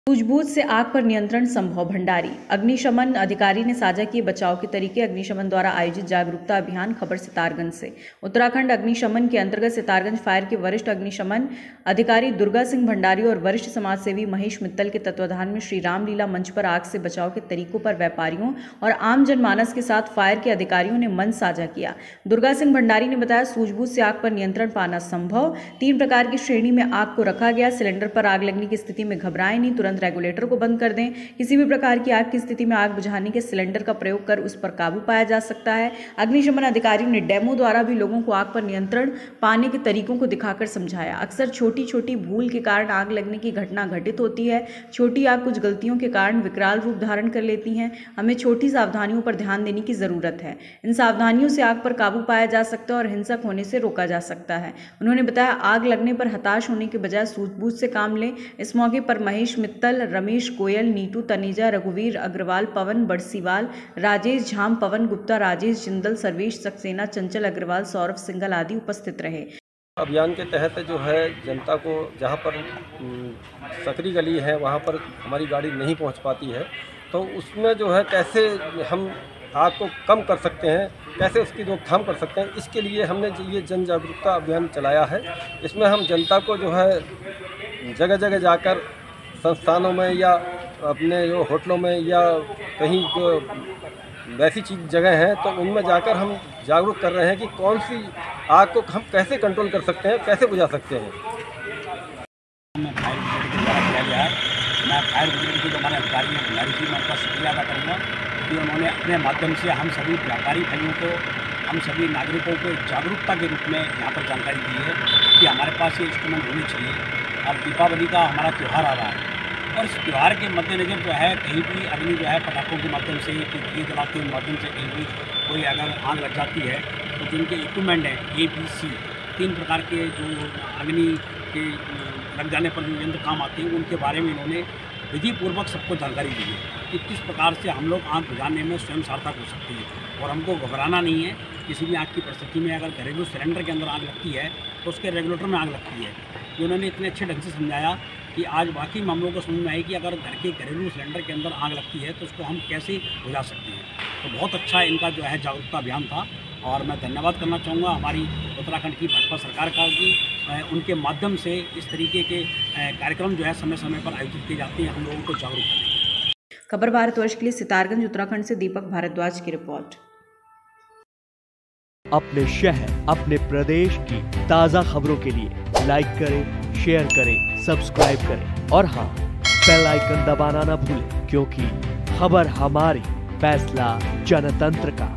सूझबूझ से आग पर नियंत्रण संभव। भंडारी अग्निशमन अधिकारी ने साझा किए बचाव के तरीके। अग्निशमन द्वारा आयोजित जागरूकता अभियान। खबर सितारगंज से। उत्तराखंड अग्निशमन के अंतर्गत सितारगंज फायर के वरिष्ठ अग्निशमन अधिकारी दुर्गा सिंह भंडारी और वरिष्ठ समाजसेवी महेश मित्तल के तत्वाधान में श्री रामलीला मंच पर आग से बचाव के तरीकों पर व्यापारियों और आम जनमानस के साथ फायर के अधिकारियों ने मंच साझा किया। दुर्गा सिंह भंडारी ने बताया, सूझबूझ से आग पर नियंत्रण पाना संभव। 3 प्रकार की श्रेणी में आग को रखा गया। सिलेंडर पर आग लगने की स्थिति में घबराएं नहीं, तुरंत रेगुलेटर को बंद कर दें। किसी भी प्रकार की आग की स्थिति में आग बुझाने के सिलेंडर का प्रयोग कर उस पर काबू पाया जा सकता है। अग्निशमन अधिकारी ने डेमो द्वारा भी लोगों को आग पर नियंत्रण पाने के तरीकों को दिखाकर समझाया। अक्सर छोटी छोटी भूल के कारण आग लगने की घटना घटित होती है। छोटी आग कुछ गलतियों के कारण विकराल रूप धारण कर लेती हैं। हमें छोटी सावधानियों पर ध्यान देने की जरूरत है। इन सावधानियों से आग पर काबू पाया जा सकता है और हिंसक होने से रोका जा सकता है। उन्होंने बताया, आग लगने पर हताश होने के बजाय सूझबूझ से काम लें। इस मौके पर महेश मित्तल, रमेश गोयल, नीटू तनेजा, रघुवीर अग्रवाल, पवन बड़सीवाल, राजेश झाम, पवन गुप्ता, राजेश जिंदल, सर्वेश सक्सेना, चंचल अग्रवाल, सौरभ सिंगल आदि उपस्थित रहे। अभियान के तहत जो है जनता को जहाँ पर सकरी गली है वहाँ पर हमारी गाड़ी नहीं पहुँच पाती है, तो उसमें जो है कैसे हम आग को कम कर सकते हैं, कैसे उसकी रोकथाम कर सकते हैं, इसके लिए हमने ये जन जागरूकता अभियान चलाया है। इसमें हम जनता को जो है जगह जगह जाकर संस्थानों में या अपने जो होटलों में या कहीं जो वैसी चीज़ जगह हैं तो उनमें जाकर हम जागरूक कर रहे हैं कि कौन सी आग को हम कैसे कंट्रोल कर सकते हैं, कैसे बुझा सकते हैं। मैं फायर ब्रिगेड के द्वारा किया गया है। मैं फायर ब्रिगेड के जो हमारे अधिकारी हैं भंडारी जी, मैं उनका शुक्रिया अदा करूँगा कि उन्होंने अपने माध्यम से हम सभी व्यापारी भाइयों को, हम सभी नागरिकों को जागरूकता के रूप में यहाँ पर जानकारी दी है कि हमारे पास ये इंस्ट्रूमेंट होने चाहिए। अब दीपावली का हमारा त्यौहार आ रहा है और इस त्यौहार के मद्देनज़र जो है कहीं भी अग्नि जो है पटाखों के माध्यम से, दिए जलाते के माध्यम से कहीं भी कोई अगर आग लग जाती है तो जिनके इक्विपमेंट हैं ABC 3 प्रकार के जो अग्नि के लग जाने पर जो यंत्र काम आते हैं उनके बारे में इन्होंने विधिपूर्वक सबको जानकारी दी है कि किस प्रकार से हम लोग आग बुझाने में स्वयं सार्थक हो सकते हैं और हमको घबराना नहीं है। किसी भी आग की परिस्थिति में अगर घरेलू सिलेंडर के अंदर आग लगती है तो उसके रेगुलेटर में आग लगती है। तो उन्होंने इतने अच्छे ढंग से समझाया कि आज बाकी मामलों को समझ में आए कि अगर घर के घरेलू सिलेंडर के अंदर आग लगती है तो उसको हम कैसे बुझा सकते हैं। तो बहुत अच्छा इनका जो है जागरूकता अभियान था और मैं धन्यवाद करना चाहूँगा हमारी उत्तराखंड की भाजपा सरकार का कि उनके माध्यम से इस तरीके के कार्यक्रम जो है समय समय पर आयोजित किए जाते हैं हम लोगों को जागरूक करने। खबर भारतवर्ष के लिए सितारगंज उत्तराखंड से दीपक भारद्वाज की रिपोर्ट। अपने शहर, अपने प्रदेश की ताज़ा खबरों के लिए लाइक करें, शेयर करें, सब्सक्राइब करें और हाँ, बेल आइकन दबाना ना भूलें, क्योंकि खबर हमारी, फैसला जनतंत्र का।